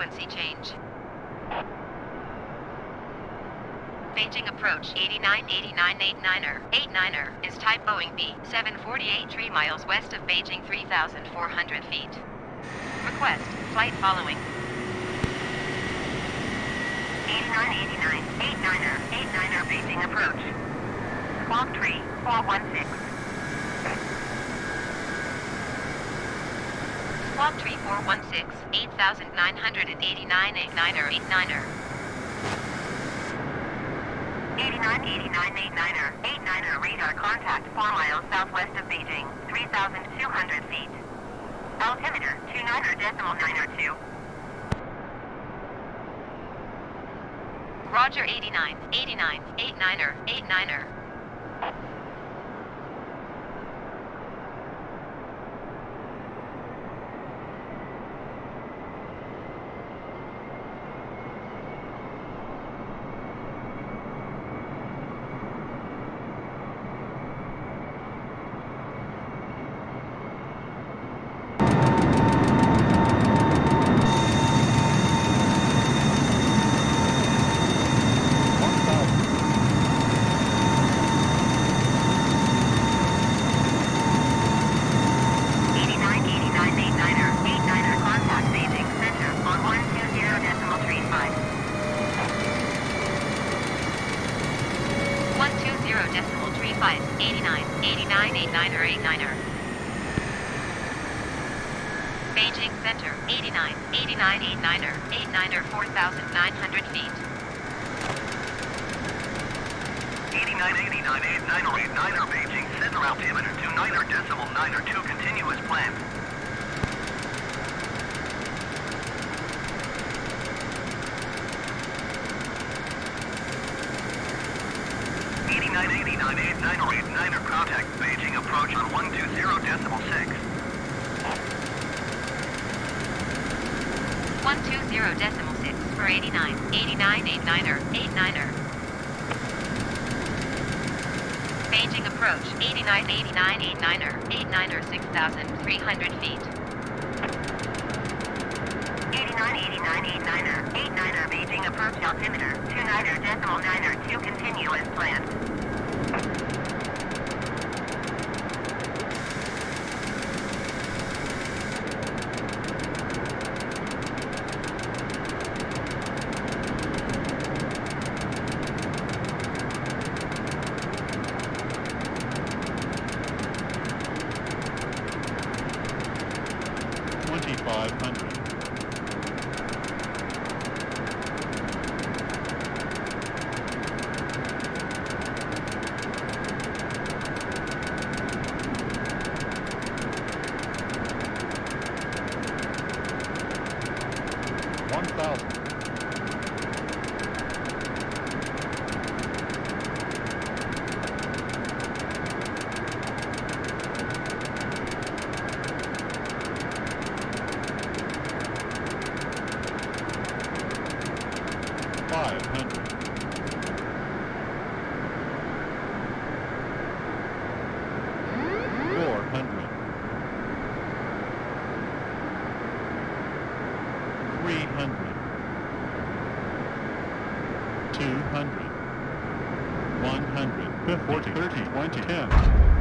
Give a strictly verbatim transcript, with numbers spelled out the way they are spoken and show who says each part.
Speaker 1: frequency change. Beijing approach eighty-nine eighty-nine eighty-niner. eighty-niner is type Boeing B seven forty-eight, three miles west of Beijing, three thousand four hundred feet. Request flight following. eighty-nine eighty-nine eighty-niner. eighty-niner Beijing approach. Squawk three four one six. Squawk three four one six, eight thousand nine hundred eighty-nine eighty-niner. eighty-niner. eighty-nine eighty-nine eighty-niner. eighty-niner radar contact four miles southwest of Beijing, three thousand two hundred feet. Altimeter two niner decimal niner two. Roger eighty-nine eighty-nine eighty-niner. eighty-niner. eighty-nine eighty-nine eighty-niner. eighty-niner. Beijing Center, eighty-nine eighty-nine eighty-niner. eighty-niner, four thousand nine hundred feet.
Speaker 2: eighty-nine eighty-nine eighty-niner. eighty-niner Beijing Center, altimeter two niner decimal niner two, continuous planned. eighty-nine eighty-nine eighty-niner. eighty-niner contact Beijing approach on one two zero decimal six.
Speaker 1: one two zero decimal six for eighty-nine eighty-nine eighty-niner. eighty-niner. Beijing approach eighty-nine eighty-nine eighty-niner. eighty-niner, six thousand three hundred feet. eighty-nine eighty-nine eighty-niner. eighty-niner Beijing approach altimeter two niner decimal niner two, continue as planned.
Speaker 3: twenty-five hundred. One thousand. Five hundred. Four hundred. Three hundred. Two hundred. One hundred. Fifty, thirty, twenty, ten.